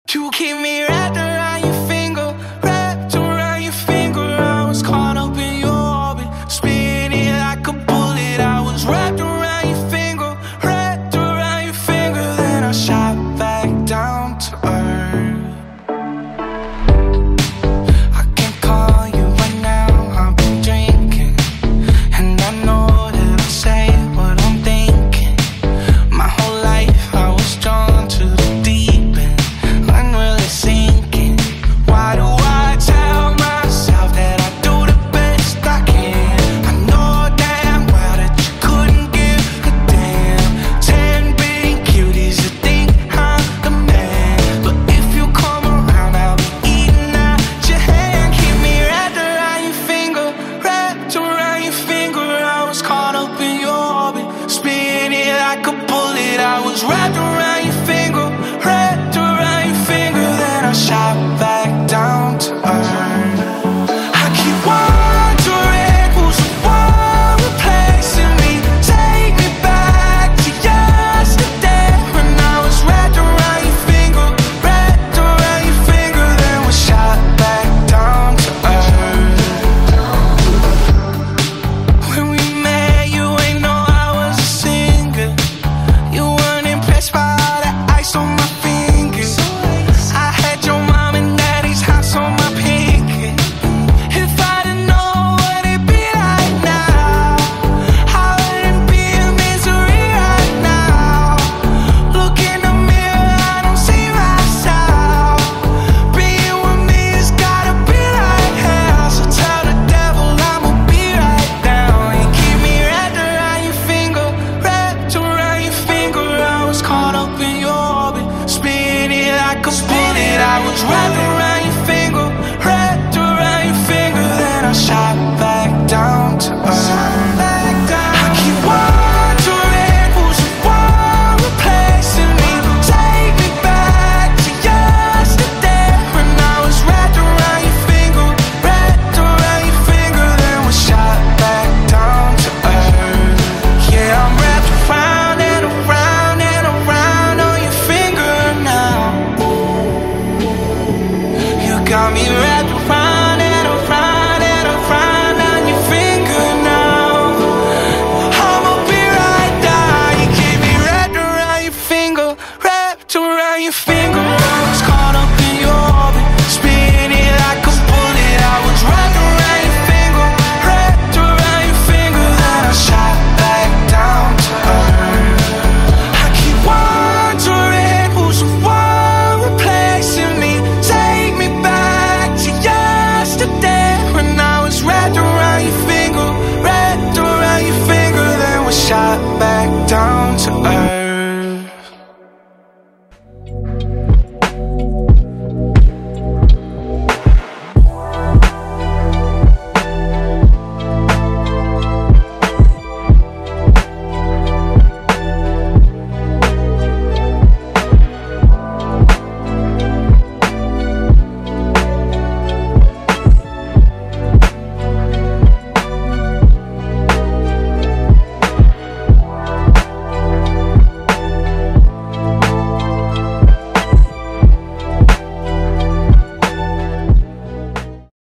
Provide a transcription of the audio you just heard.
You keep me wrapped around your finger, wrapped around your finger. I was caught up in your orbit, spinning like a bullet. I was wrapped around your finger, wrapped around your finger. Then I shot back down to earth. I can't call you right now, I've been drinking, and I know that I'll say what I'm thinking. My whole life I was drawn to the deep end, unreally sinking. Why do I tell myself that I do the best I can? I know damn well that you couldn't give a damn. 10 big cuties that think I'm the man, but if you come around I'll be eating out your hand. Keep me wrapped around your finger, wrapped around your finger. I was caught up in your orbit, spinning like a bullet. I was wrapped around your finger, wrapped around your finger. Then I shot back down to earth. I keep wondering who's the one replacing me. Take me back to yesterday when I was wrapped around your finger, wrapped around your finger. Then we shot back down to earth. When we met, you ain't know I was a singer. You weren't impressed by all that ice on my fingers. I had your mom and daddy's house on my pinky. If I didn't know what it'd be like now, I wouldn't be in misery right now. Look in the mirror, I don't see myself. Being with me has gotta be like hell. So tell the devil I'ma be right down. You keep me wrapped around your finger, wrapped around your finger. I was caught up in your orbit, spinning like a bullet. I was wrapped around your finger, wrapped around your finger. Then I shot back down to earth. I keep wondering who's the one replacing me. Take me back to yesterday when I was wrapped around your finger, wrapped around your finger. Then we shot back down to earth. Yeah, I'm wrapped around and around and around on your finger now. You got me wrapped